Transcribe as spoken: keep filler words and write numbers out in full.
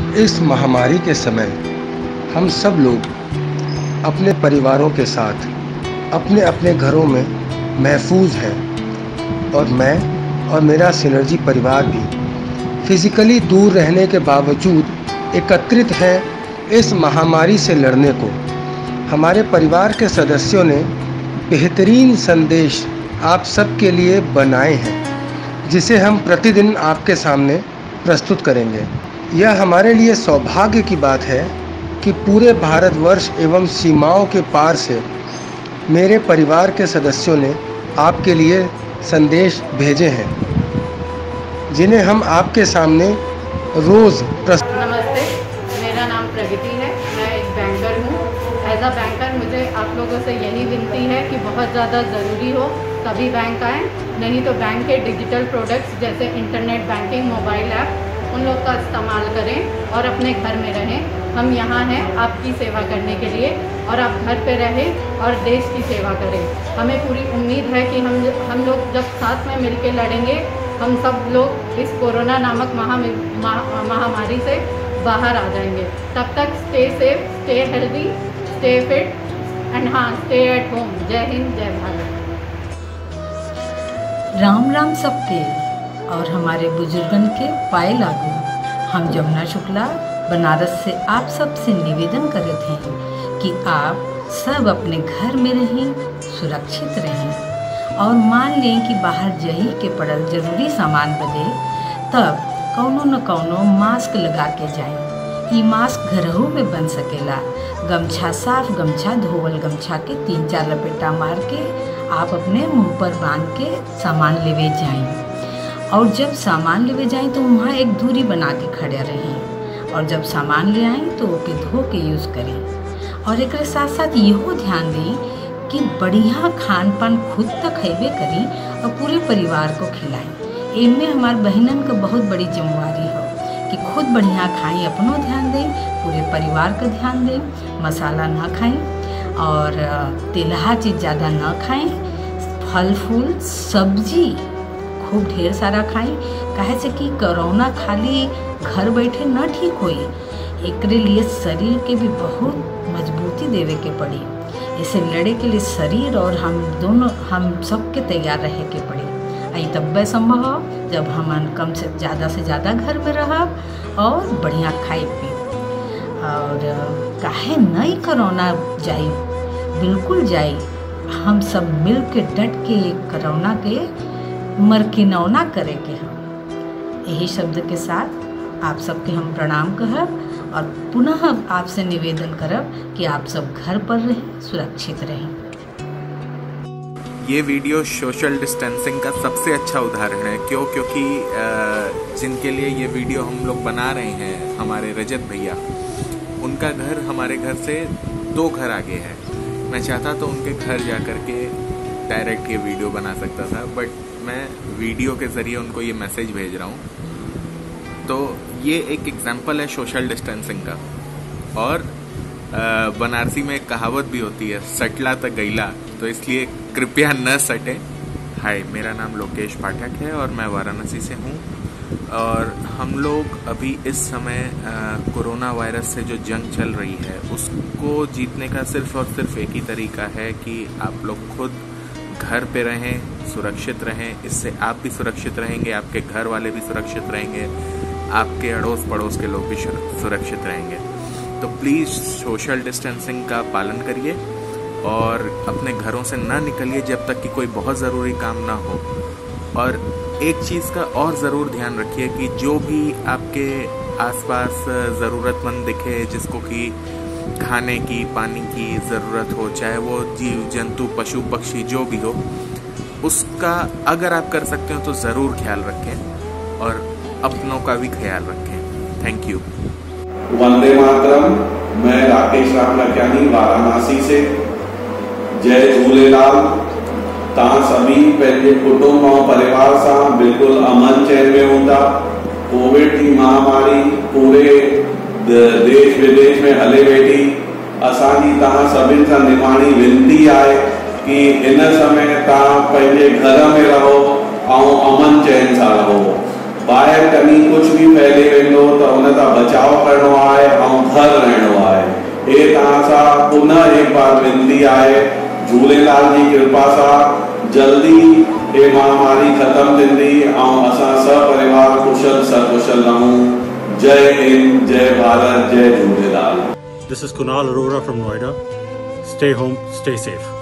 इस महामारी के समय हम सब लोग अपने परिवारों के साथ अपने अपने घरों में महफूज हैं और मैं और मेरा सिनर्जी परिवार भी फिज़िकली दूर रहने के बावजूद एकत्रित हैं इस महामारी से लड़ने को। हमारे परिवार के सदस्यों ने बेहतरीन संदेश आप सबके लिए बनाए हैं, जिसे हम प्रतिदिन आपके सामने प्रस्तुत करेंगे। यह हमारे लिए सौभाग्य की बात है कि पूरे भारतवर्ष एवं सीमाओं के पार से मेरे परिवार के सदस्यों ने आपके लिए संदेश भेजे हैं, जिन्हें हम आपके सामने रोज़ प्रस्तुत। नमस्ते, मेरा नाम प्रगति है, मैं एक बैंकर हूँ। एज अ बैंकर मुझे आप लोगों से यही विनती है कि बहुत ज़्यादा ज़रूरी हो तभी बैंक आएँ, नहीं तो बैंक के डिजिटल प्रोडक्ट्स जैसे इंटरनेट बैंकिंग, मोबाइल ऐप, उन लोग का इस्तेमाल करें और अपने घर में रहें। हम यहाँ हैं आपकी सेवा करने के लिए और आप घर पे रहें और देश की सेवा करें। हमें पूरी उम्मीद है कि हम हम लोग जब साथ में मिलकर लड़ेंगे, हम सब लोग इस कोरोना नामक महा महामारी से बाहर आ जाएंगे। तब तक stay safe, stay healthy, stay fit and हाँ, स्टे एट होम। जय हिंद, जय भारत। राम राम सबके और हमारे बुजुर्गन के पाए लागू। हम जमुना शुक्ला बनारस से आप सब से निवेदन करते हैं कि आप सब अपने घर में रहें, सुरक्षित रहें और मान लें कि बाहर जही के पड़ल जरूरी सामान बदे तब कौनो न कौनो मास्क लगा के जाएं। ये मास्क घरहू में बन सकेला। गमछा, साफ गमछा, धोवल गमछा के तीन चार लपेटा मार के आप अपने मुंह पर बांध के सामान लेवे जाएं और जब सामान लेवे जाएं तो वहाँ एक दूरी बना के खड़े रहें और जब सामान ले आएं तो ओके धो के यूज़ करें। और एक साथ साथ यहो ध्यान दें कि बढ़िया खान पान खुद तक खैबे करी और पूरे परिवार को खिलाएं। इनमें हमारे बहनन का बहुत बड़ी जिम्मेवारी हो कि खुद बढ़िया खाएं, अपनों ध्यान दें, पूरे परिवार का ध्यान दें। मसाला ना खाएं और तेलहा चीज़ ज़्यादा ना खाएं। फल फूल सब्जी खूब ढेर सारा खाएं, काहे से कि कोरोना खाली घर बैठे न ठीक होई, एकरे लिए शरीर के भी बहुत मजबूती देवे के पड़ी। इसे लड़े के लिए शरीर और हम दोनों हम सबके तैयार रहे के पड़ी। आई तब संभव हो जब हम कम से ज़्यादा से ज़्यादा घर में रहब और बढ़िया खाए पी और काहे नहीं कोरोना जाई, बिल्कुल जाई। हम सब मिल के डट के कोरोना के मरकिनौना करे के हम। यही शब्द के साथ आप सबके हम प्रणाम कहब और पुनः आपसे निवेदन करब कि आप सब घर पर रहें, सुरक्षित रहें। ये वीडियो सोशल डिस्टेंसिंग का सबसे अच्छा उदाहरण है। क्यों? क्योंकि जिनके लिए ये वीडियो हम लोग बना रहे हैं, हमारे रजत भैया, उनका घर हमारे घर से दो घर आगे है। मैं चाहता तो उनके घर जा कर के डायरेक्ट ये वीडियो बना सकता था, बट मैं वीडियो के ज़रिए उनको ये मैसेज भेज रहा हूँ। तो ये एक एग्जाम्पल है सोशल डिस्टेंसिंग का। और बनारसी में एक कहावत भी होती है, सटला तक गईला, तो इसलिए कृपया न सटे। हाय, मेरा नाम लोकेश पाठक है और मैं वाराणसी से हूँ। और हम लोग अभी इस समय कोरोना वायरस से जो जंग चल रही है, उसको जीतने का सिर्फ और सिर्फ एक ही तरीका है कि आप लोग खुद घर पे रहें, सुरक्षित रहें। इससे आप भी सुरक्षित रहेंगे, आपके घर वाले भी सुरक्षित रहेंगे, आपके अड़ोस पड़ोस के लोग भी सुरक्षित रहेंगे। तो प्लीज़ सोशल डिस्टेंसिंग का पालन करिए और अपने घरों से ना निकलिए जब तक कि कोई बहुत ज़रूरी काम ना हो। और एक चीज़ का और ज़रूर ध्यान रखिए कि जो भी आपके आसपास ज़रूरतमंद दिखे, जिसको कि खाने की, पानी की ज़रूरत हो, चाहे वो जीव जंतु, पशु पक्षी जो भी हो, उसका अगर आप कर सकते हो तो ज़रूर ख्याल रखें और अपनों का भी ख्याल रखें। Thank you. वंदे मातरम। मैं राकेश राम लखयानी वाराणसी से। जय झूलेलाल। तव्हां सभी पंहिंजे कुटुंब और परिवार सां बिल्कुल अमन चैन में हूंदा। कोविड की महामारी पूरे देश विदेश में हले वेठी। असांजी तव्हां सभिनि सां निमाणी विनती आहे कि इन समय तव्हां पंहिंजे घर में रहो और अमन चैन सां रहो। ॿाहिरि कहीं कुछ भी फैले वेंदो तो उन सां बचाव करणो यहाँ सा पुनः एक बार विनती आए झूलेलाल जी कृपा सा जल्दी ये महामारी खत्म थींदी और असां सपरिवार कुशल सकुशल रहूं। जय हिंद, जय भारत, जय Jhulelal. This is Kunal Arora from Noida. Stay home, stay safe.